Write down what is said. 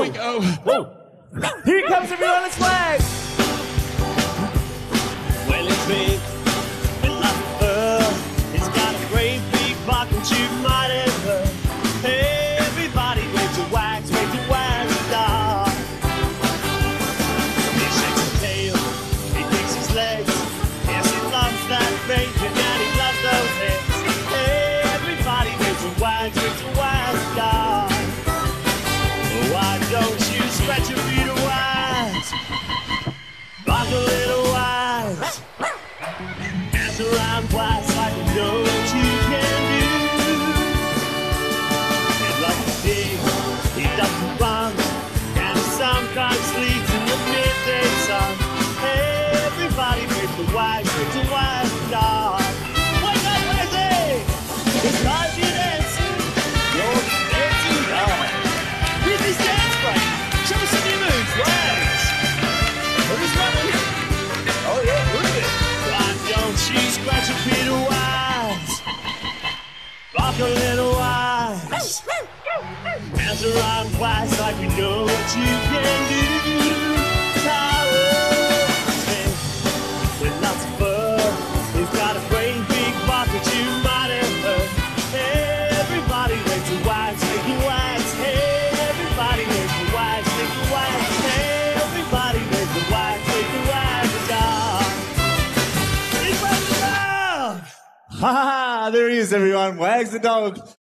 we go. Whoa. Here he comes, everyone. It's Wag. Well, it's big, with lots of fur. It's got a great big bark that you might have heard. Everybody waves a Wags, the dog. He shakes his tail, he kicks his legs. Yes, he loves that bacon and he loves those eggs. Everybody waves a Wags, the dog. Why don't you scratch your feet a Wags? Bark a little Wags. Dance around Wags like you know what you can do. He loves to dig, he loves to run, and he sometimes sleeps in the midday sun. Everybody waves the Wags, dog. Wake up, Wagsy! It's time to dance. You're the dancing dog. Here's his dance break. Show us some new moves, Wags. Who's running? Oh yeah, look at it. Why don't you scratch a feet of Wags? Rock a little Wags. Dance around Wags like we know what you can do. Towers with lots of fur. He's got a great big bark that you might have heard. Everybody waves the Wags, making Wags. Hey, everybody waves the Wags, making Wags. Hey, everybody waves the Wags, making Wags. Dog. He's Wags the dog. Ha ha ha. There he is, everyone. Wags the dog.